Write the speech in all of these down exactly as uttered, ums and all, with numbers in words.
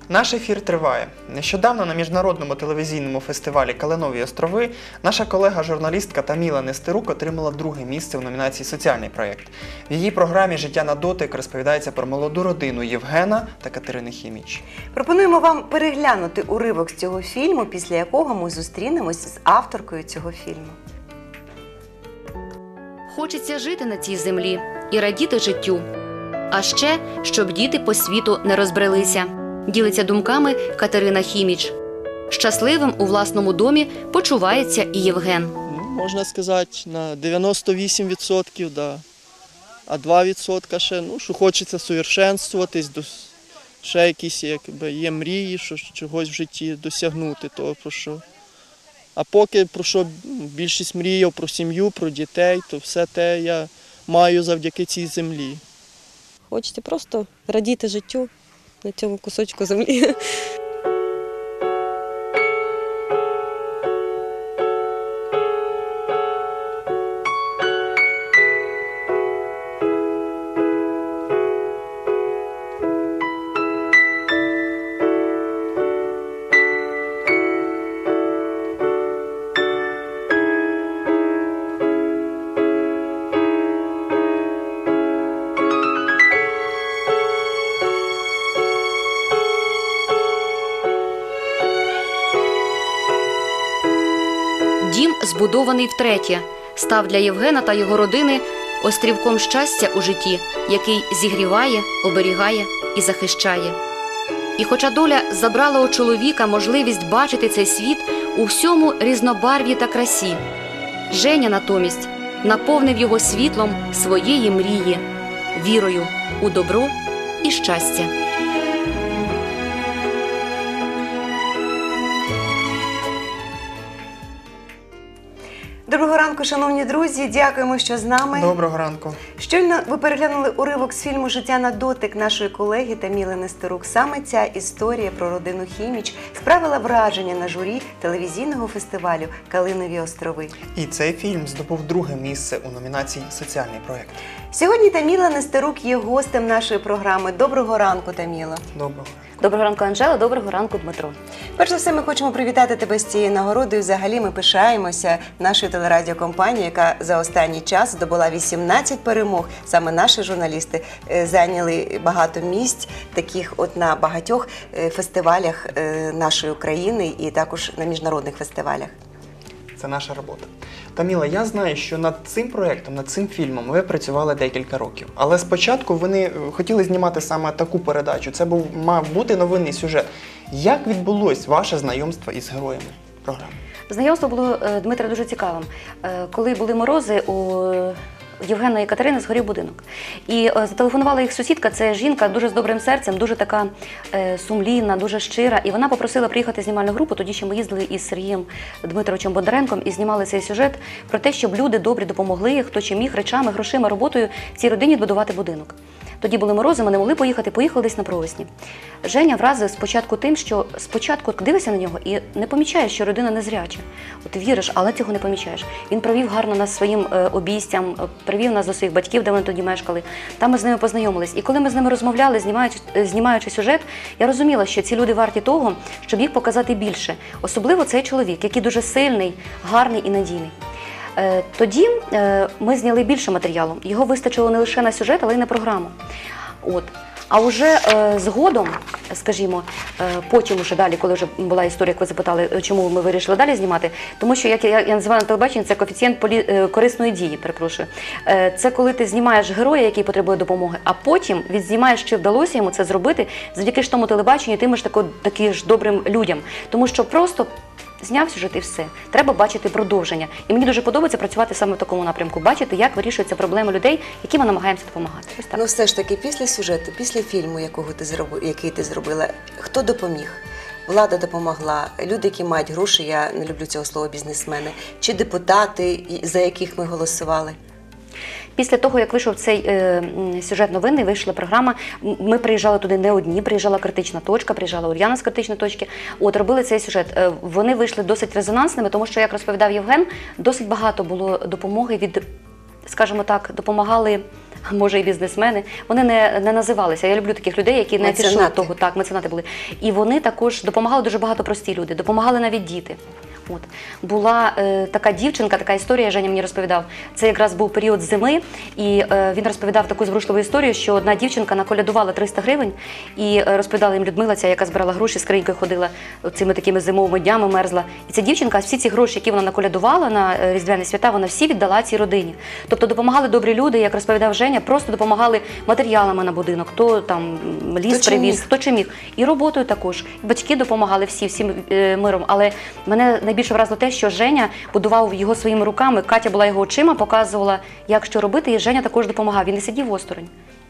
Наш ефір триває. Нещодавно на міжнародному телевізійному фестивалі «Калинові острови» наша колега-журналістка Таміла Нестерук отримала друге місце у номінації «Соціальний проєкт». В її програмі «Життя на дотик» розповідається про молоду родину Євгена та Катерини Хіміч. Пропонуємо вам переглянути уривок з цього фільму, після якого ми зустрінемось з авторкою цього фільму. Хочеться жити на цій землі і радіти життю. А ще, щоб діти по світу не розбрелися. Ділиться думками Катерина Хіміч. Щасливим у власному домі почувається і Євген. Ну, можна сказати, на дев'яносто вісім відсотків, да. А два відсотки ще, ну, що хочеться совершенствуватись, ще якісь якби, є мрії, що чогось в житті досягнути. Того, про що. А поки про що більшість мріяв про сім'ю, про дітей, то все те я маю завдяки цій землі. Хочеться просто радіти життю на цьому кусочку землі. Дім, збудований втретє, став для Євгена та його родини острівком щастя у житті, який зігріває, оберігає і захищає. І хоча доля забрала у чоловіка можливість бачити цей світ у всьому різнобарв'ї та красі, Женя натомість наповнив його світлом своєї мрії, вірою у добро і щастя. Доброго ранку, шановні друзі, дякуємо, що з нами. Доброго ранку. Щойно ви переглянули уривок з фільму «Життя на дотик» нашої колеги Таміли Нестерук. Саме ця історія про родину Хіміч справила враження на журі телевізійного фестивалю «Калинові острови». І цей фільм здобув друге місце у номінації «Соціальний проєкт». Сьогодні Таміла Нестерук є гостем нашої програми. Доброго ранку, Таміла. Доброго. Доброго ранку, Анжела, доброго ранку, Дмитро. Перш за все, ми хочемо привітати тебе з цією нагородою. Взагалі ми пишаємося нашою телерадіокомпанією, яка за останній час здобула вісімнадцять перемог. Саме наші журналісти зайняли багато місць, таких от на багатьох фестивалях нашої України і також на міжнародних фестивалях. Це наша робота. Таміла, я знаю, що над цим проєктом, над цим фільмом ви працювали декілька років. Але спочатку ви хотіли знімати саме таку передачу. Це був, мав бути новинний сюжет. Як відбулось ваше знайомство із героями програми? Знайомство було, Дмитре, дуже цікавим. Коли були морози, у Євгена і Катерини згорів будинок. І зателефонувала їх сусідка, це жінка дуже з добрим серцем, дуже така е, сумлінна, дуже щира. І вона попросила приїхати знімальну групу, тоді ще ми їздили із Сергієм Дмитровичем Бондаренком і знімали цей сюжет про те, щоб люди добрі допомогли, хто чим міг, речами, грошима, роботою цій родині відбудувати будинок. Тоді були морози, ми не могли поїхати, поїхали десь на провесні. Женя вразив спочатку тим, що спочатку дивишся на нього і не помічаєш, що родина незряча. От віриш, але цього не помічаєш. Він провів гарно нас своїм е, обійстям, привів нас до своїх батьків, де вони тоді мешкали. Там ми з ними познайомились. І коли ми з ними розмовляли, знімаючи, знімаючи сюжет, я розуміла, що ці люди варті того, щоб їх показати більше. Особливо цей чоловік, який дуже сильний, гарний і надійний. Тоді ми зняли більше матеріалу. Його вистачило не лише на сюжет, але й на програму. От. А вже е, згодом, скажімо, е, потім уже далі, коли вже була історія, як ви запитали, чому ми вирішили далі знімати, тому що, як я, я називаю на телебаченні, це коефіцієнт полі, е, корисної дії, перепрошую. Е, це коли ти знімаєш героя, який потребує допомоги, а потім відзнімаєш, чи вдалося йому це зробити, завдяки ж тому телебаченню, тим ж тако, такі ж добрим людям. Тому що просто зняв сюжет і все. Треба бачити продовження. І мені дуже подобається працювати саме в такому напрямку. Бачити, як вирішуються проблеми людей, яким ми намагаємося допомагати. Ось так. Ну все ж таки, після сюжету, після фільму, якого ти зробила, який ти зробила, хто допоміг? Влада допомогла, люди, які мають гроші, я не люблю цього слова бізнесмени, чи депутати, за яких ми голосували? Після того, як вийшов цей е, сюжет новинний, вийшла програма, ми приїжджали туди не одні, приїжджала критична точка, приїжджала Ульяна з критичної точки, от, робили цей сюжет. Е, вони вийшли досить резонансними, тому що, як розповідав Євген, досить багато було допомоги від, скажімо так, допомагали а може і бізнесмени. Вони не, не називалися. Я люблю таких людей, які не Меценати. пішли того. Так, меценати були. І вони також допомагали дуже багато прості люди, допомагали навіть діти. От. Була е, така дівчинка, така історія, Женя мені розповідав. Це якраз був період зими, і е, він розповідав таку зворушливу історію, що одна дівчинка наколядувала триста гривень, і е, розповідала їм Людмила, ця, яка збирала гроші, з кринькою ходила цими такими зимовими днями, мерзла. І ця дівчинка, всі ці гроші, які вона наколядувала на е, Різдвяні свята, вона всі віддала цій родині. Тобто допомагали добрі люди, як розповідав Женя, просто допомагали матеріалами на будинок, хто там ліс Хто чим привіз, міг. хто чим міг. І роботою також. Батьки допомагали всі, всім е, миром. Але мене найбільше вразило те, що Женя будував його своїми руками, Катя була його очима, показувала, як що робити, і Женя також допомагав. Він не сидів осторонь.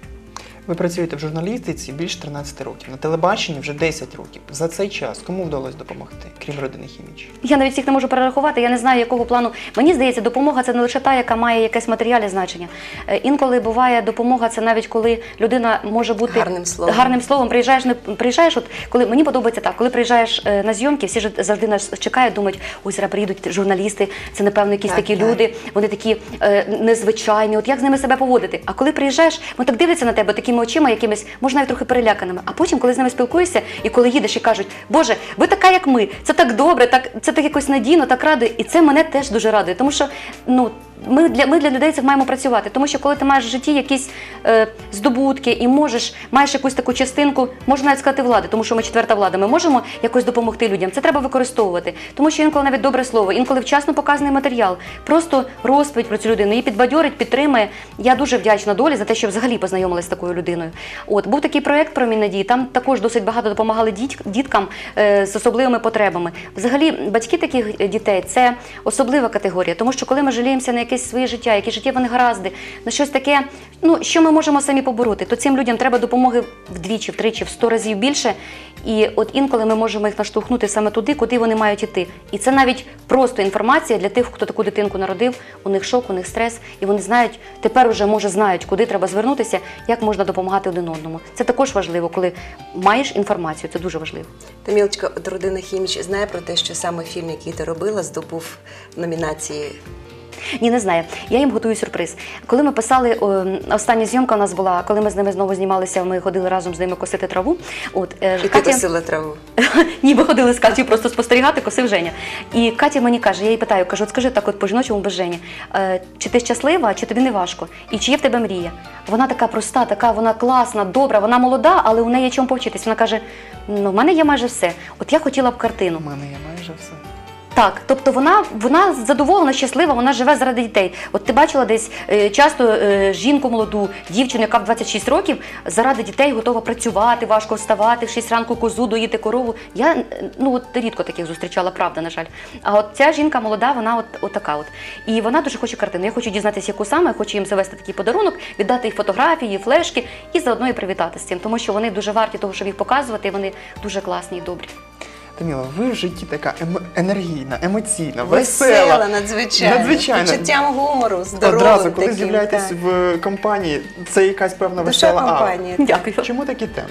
Ви працюєте в журналістиці більше тринадцяти років, на телебаченні вже десять років. За цей час кому вдалося допомогти, крім родини Хіміч? Я навіть всіх не можу перерахувати, я не знаю, якого плану. Мені здається, допомога – це не лише та, яка має якесь матеріальне значення. Е, Інколи буває допомога – це навіть коли людина може бути Гарним словом. гарним словом. Приїжджаєш, не приїжджаєш, от коли мені подобається так, коли приїжджаєш е, на зйомки, всі ж завжди нас чекають, думають, ось зараз приїдуть журналісти, це напевно якісь Так, такі так. люди, вони такі е, незвичайні, от як з ними себе поводити? А коли приїжджаєш, вони так дивляться на тебе такими очима якимись, може навіть трохи переляканими. А потім, коли з ними спілкуєшся, і коли їдеш і кажуть, Боже, ви така, як ми, це так добре, так, це так якось надійно, так радує. І це мене теж дуже радує, тому що, ну, Ми для, ми для людей це маємо працювати, тому що коли ти маєш в житті якісь е, здобутки і можеш, маєш якусь таку частинку, можна навіть сказати влади, тому що ми четверта влада, ми можемо якось допомогти людям, це треба використовувати. Тому що інколи навіть добре слово, інколи вчасно показаний матеріал, просто розповідь про цю людину, її підбадьорить, підтримує. Я дуже вдячна долі за те, що взагалі познайомилася з такою людиною. От, був такий проєкт «Промінь надії», там також досить багато допомагали діт, діткам е, з особливими потребами. Взагалі, батьки таких дітей – це особлива категорія, тому що коли ми жаліємося на якесь своє життя, які життєві негаразди, на щось таке, ну, що ми можемо самі побороти, то цим людям треба допомоги вдвічі, втричі, в сто разів більше. І от інколи ми можемо їх наштовхнути саме туди, куди вони мають іти. І це навіть просто інформація для тих, хто таку дитинку народив, у них шок, у них стрес, і вони знають, тепер уже, може, знають, куди треба звернутися, як можна допомагати один одному. Це також важливо, коли маєш інформацію, це дуже важливо. Тамілочка, от родина Хіміч знає про те, що саме фільм, який ти робила, здобув номінації. Ні, не знаю. Я їм готую сюрприз. Коли ми писали, о, остання зйомка у нас була, коли ми з ними знову знімалися, ми ходили разом з ними косити траву. От, е, І ти косила траву. Ніби ходили з Катю просто спостерігати, косив Женя. І Катя мені каже, я їй питаю, кажу, от скажи так от по-жіночому без Жені, е, чи ти щаслива, чи тобі не важко? І чи є в тебе мрія? Вона така проста, така, вона класна, добра, вона молода, але у неї є чому повчитись. Вона каже, ну, в мене є майже все. От я хотіла б картину. У мене є майже все. Так, тобто вона, вона задоволена, щаслива, вона живе заради дітей. От ти бачила десь е, часто е, жінку молоду, дівчину, яка в двадцять шість років заради дітей готова працювати, важко вставати, в шість ранку козу доїти корову. Я, е, ну от рідко таких зустрічала, правда, на жаль. А от ця жінка молода, вона от, от така от. І вона дуже хоче картину. Я хочу дізнатися, яку саме, я хочу їм завести такий подарунок, віддати їх фотографії, флешки і заодно і привітати з цим, тому що вони дуже варті того, щоб їх показувати, і вони дуже класні і добрі. Таміла, ви в житті така ем... енергійна, емоційна, Весела, весела. надзвичайно. Надзвичайно. З почуттям гумору, здоровим Одразу, коли таким, з'являєтесь так. в компанії, це якась певна Душа весела аура. компанії. так. Дякую. Чому такі теми?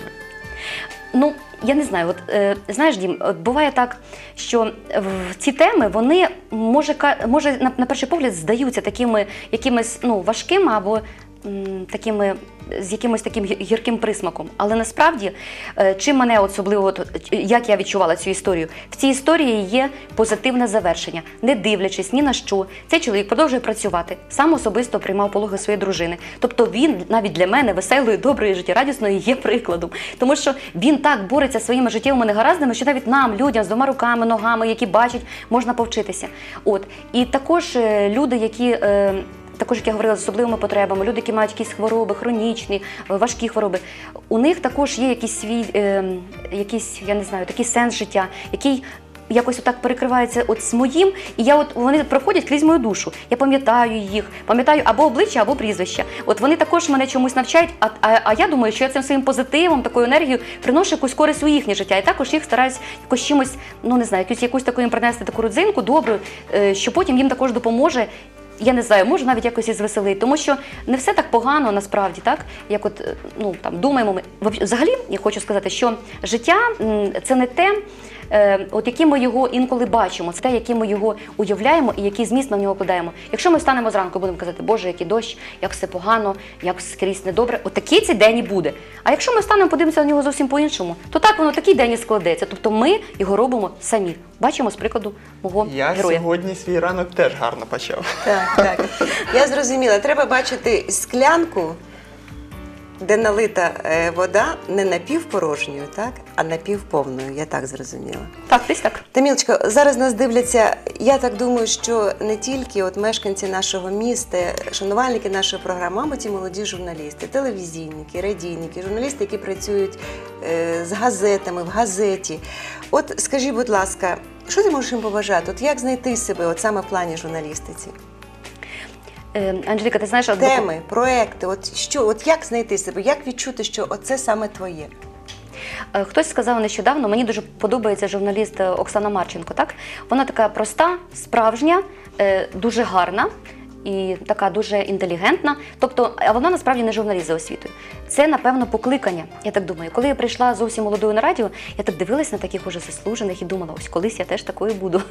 Ну, я не знаю, от е, знаєш, Дім, от буває так, що в ці теми вони може, ка- може на, на перший погляд здаються такими якимись ну, важкими або м, такими з якимось таким гі- гірким присмаком. Але насправді, е, чим мене особливо, от, як я відчувала цю історію, в цій історії є позитивне завершення. Не дивлячись ні на що, цей чоловік продовжує працювати, сам особисто приймав пологи своєї дружини. Тобто він навіть для мене веселої, доброї, життєрадісної є прикладом. Тому що він так бореться своїми життєвими негараздами, що навіть нам, людям з двома руками, ногами, які бачать, можна повчитися. От. І також е, люди, які... Е, Також, як я говорила, з особливими потребами, люди, які мають якісь хвороби, хронічні, важкі хвороби, у них також є якийсь свій, е, якийсь, я не знаю, такий сенс життя, який якось отак перекривається от з моїм, і я от, вони проходять крізь мою душу. Я пам'ятаю їх, пам'ятаю або обличчя, або прізвища. От вони також мене чомусь навчають, а, а, а я думаю, що я цим своїм позитивом, такою енергією приношу якусь користь у їхнє життя. І також їх стараюсь якось чимось, ну не знаю, якусь, якусь таку їм принести таку родзинку добру, е, що потім їм також допоможе. Я не знаю, може навіть якось і звеселити, тому що не все так погано насправді, так? Як от, ну, там, думаємо ми. Взагалі, я хочу сказати, що життя – це не те, е, от яким ми його інколи бачимо, це те, яким ми його уявляємо і який зміст ми в нього кладаємо. Якщо ми встанемо зранку і будемо казати, Боже, який дощ, як все погано, як скрізь недобре, от такий цей день і буде. А якщо ми встанемо, подивимося на нього зовсім по-іншому, то так воно такий день і складеться. Тобто ми його робимо самі. Бачимо з прикладу мого Я героя. сьогодні свій ранок теж гарно почав. Так, так. Я зрозуміла. Треба бачити склянку, де налита е, вода не напівпорожньою, так, а напівповною. Я так зрозуміла. Так, десь так. Тамілочко, зараз нас дивляться, я так думаю, що не тільки от мешканці нашого міста, шанувальники нашої програми, мабуть, і молоді журналісти, телевізійники, радійники, журналісти, які працюють е, з газетами, в газеті. От скажи, будь ласка, що ти можеш їм побажати? От як знайти себе от саме в плані журналістиці? Е, Анжеліка, ти знаєш, от Теми, проекти, от що, от як знайти себе, як відчути, що оце саме твоє? Е, Хтось сказав нещодавно, мені дуже подобається журналіст Оксана Марченко, так? Вона така проста, справжня, е, дуже гарна і така дуже інтелігентна. Тобто, а вона насправді не журналіст за освітою. Це, напевно, покликання, я так думаю. Коли я прийшла зовсім молодою на радіо, я так дивилась на таких уже заслужених і думала, ось колись я теж такою буду.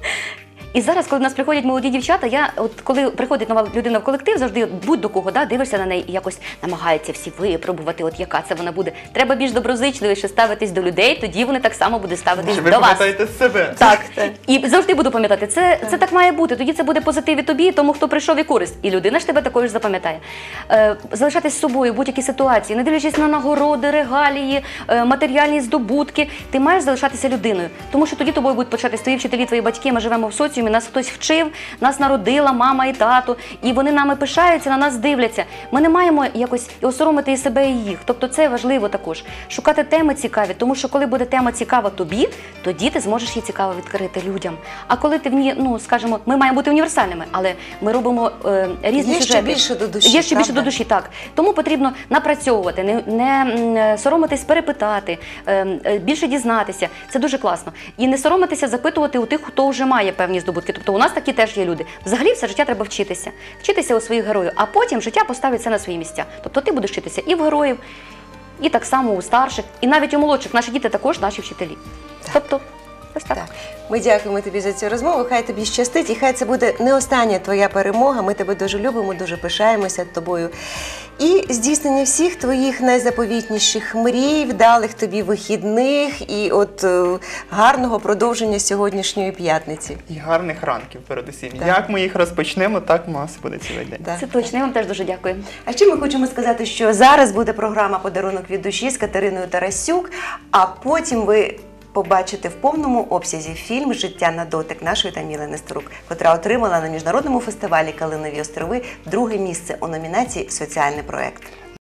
І зараз, коли до нас приходять молоді дівчата, я, от коли приходить нова людина в колектив, завжди будь до кого, да, дивишся на неї і якось намагаються всі випробувати, от яка це вона буде. Треба більш доброзичливіше ставитись до людей, тоді вони так само будуть ставитись Чи до ви вас. пам'ятаєте себе? Так, і завжди буду пам'ятати, це, це так має бути, тоді це буде позитив і тобі, і тому, хто прийшов і користь. І людина ж тебе такою ж запам'ятає. Е, залишатись з собою в будь-якій ситуації, не дивлячись на нагороди, регалії, е, матеріальні здобутки, ти маєш залишатися людиною. Тому що тоді тобою будуть початись твої вчителі, твої батьки, ми живемо в соціумі, нас хтось вчив, нас народила мама і тато, і вони нами пишаються, на нас дивляться. Ми не маємо якось і осоромити і себе, і їх. Тобто це важливо також. Шукати теми цікаві, тому що коли буде тема цікава тобі, тоді ти зможеш її цікаво відкрити людям. А коли ти в ній, ну, скажімо, ми маємо бути універсальними, але ми робимо е, різні Є сюжети. ще більше до душі, Є ще більше правда? до душі, так. Тому потрібно напрацьовувати, не, не м, соромитись перепитати, е, е, більше дізнатися. Це дуже класно. І не соромитися запитувати у тих, хто вже має певні здобутки. Тобто у нас такі теж є люди. Взагалі все життя треба вчитися. Вчитися у своїх героїв, а потім життя поставить це на свої місця. Тобто ти будеш вчитися і в героїв, і так само у старших, і навіть у молодших. Наші діти також наші вчителі. Тобто, ось так. Так. Ми дякуємо тобі за цю розмову. Хай тобі щастить, і хай це буде не остання твоя перемога. Ми тебе дуже любимо, дуже пишаємося тобою. І здійснення всіх твоїх найзаповітніших мрій, вдалих тобі вихідних і от е, гарного продовження сьогоднішньої п'ятниці. І гарних ранків передусім. Так. Як ми їх розпочнемо, так у нас буде цілий день. Да. Це точно. Я вам теж дуже дякую. А ще ми хочемо сказати, що зараз буде програма «Подарунок від душі» з Катериною Тарасюк, а потім ви побачите в повному обсязі фільм «Життя на дотик» нашої Таміли Нестерук, котра отримала на міжнародному фестивалі «Калинові острови» друге місце у номінації «Соціальний проект».